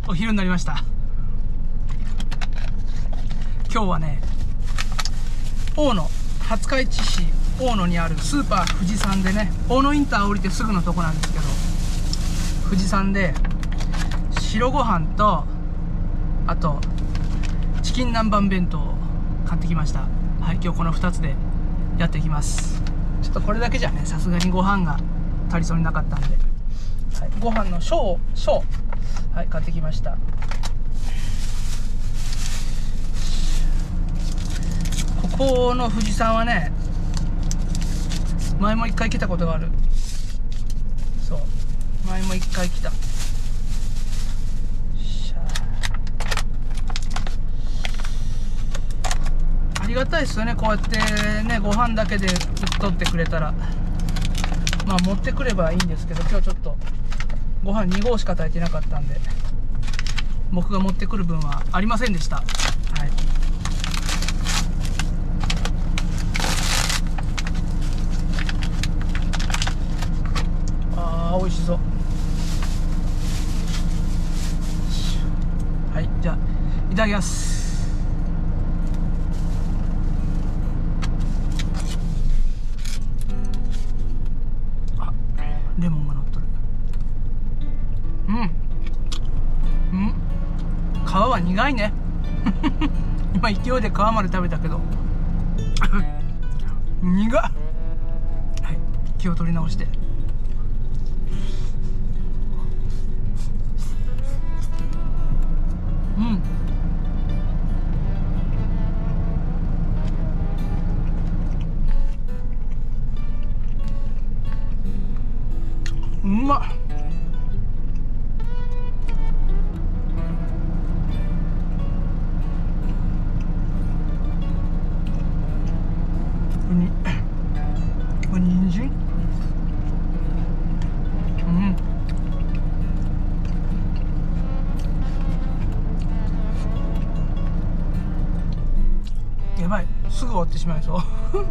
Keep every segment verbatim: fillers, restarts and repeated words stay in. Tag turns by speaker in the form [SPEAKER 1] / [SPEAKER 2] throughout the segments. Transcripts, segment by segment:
[SPEAKER 1] お昼になりました。今日はね、大野、廿日市市大野にあるスーパー富士山でね、大野インター降りてすぐのとこなんですけど、富士山で白ご飯と、あとチキン南蛮弁当を買ってきました。はい、今日このふたつでやっていきます。ちょっとこれだけじゃね、さすがにご飯が足りそうになかったんで、はい、ご飯の小小はい、買ってきました。ここの富士山はね、前も一回来たことがある。そう前も一回来た。ありがたいですよね、こうやってね、ご飯だけで取ってくれたら。まあ持ってくればいいんですけど、今日ちょっとご飯に合しか炊いてなかったんで、僕が持ってくる分はありませんでした。はい、あー美味しそう。はい、じゃあいただきます。あ、レモンが乗っとる。うんうん、皮は苦いね今勢いで皮まで食べたけど苦っ。はい、気を取り直して。うんうまっ。にこれ人参、うんやばい、すぐ終わってしまいそう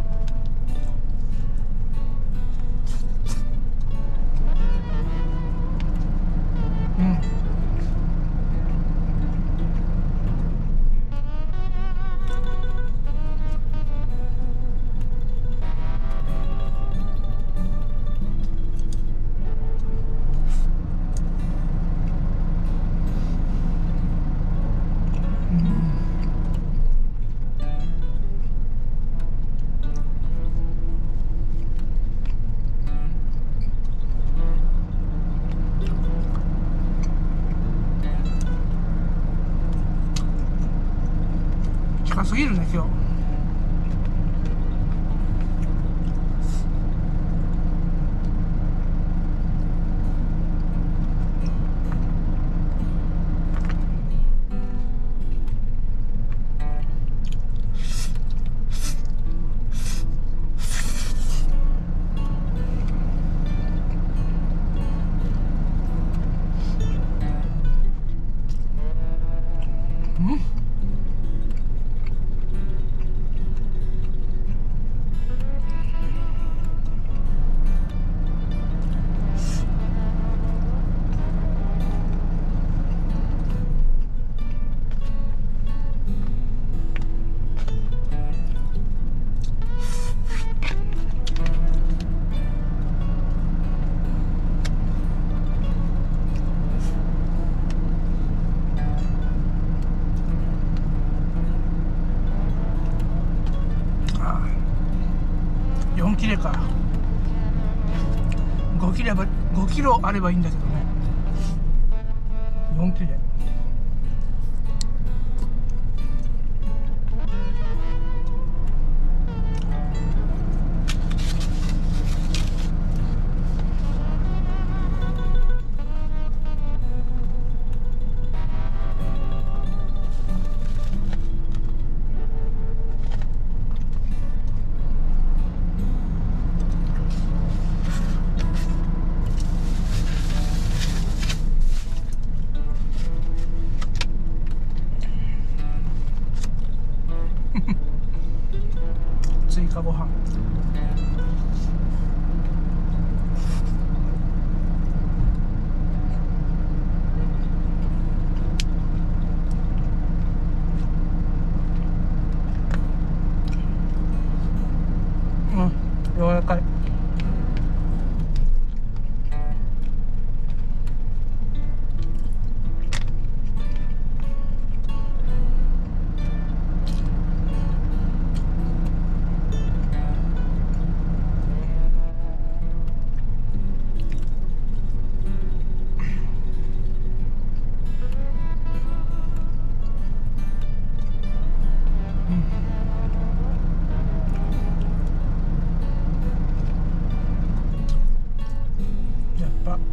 [SPEAKER 1] うん近すぎるね今日。うんよん切れか。ご切ればごキロあればいいんだけどね。よん切れ。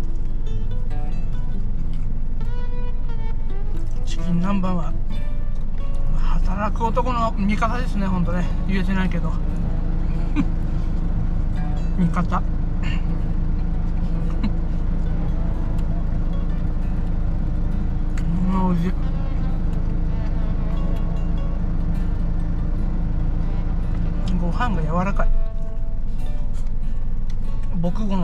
[SPEAKER 1] チキン南蛮は働く男の味方ですね。ほんとね、言えてないけど味方うん、おいしい。ご飯が柔らかい。僕好み。うん、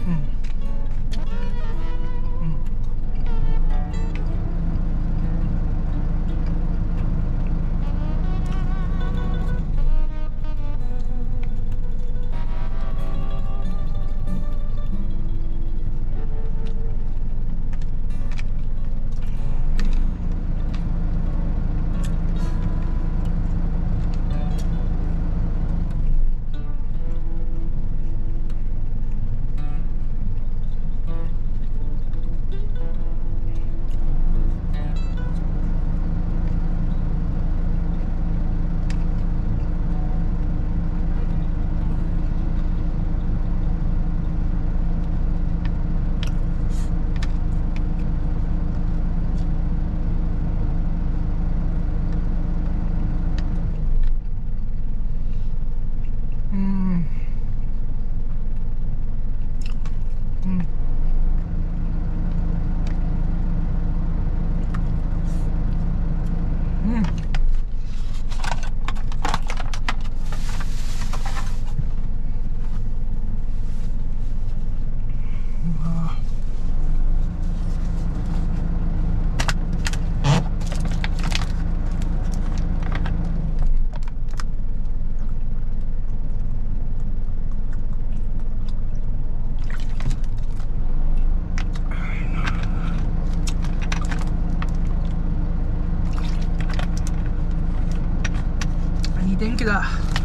[SPEAKER 1] 天気だ。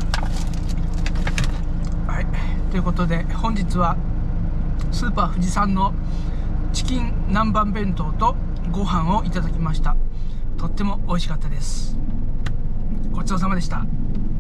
[SPEAKER 1] はい、ということで本日はスーパー富士山のチキン南蛮弁当とご飯をいただきました。とっても美味しかったです。ごちそうさまでした。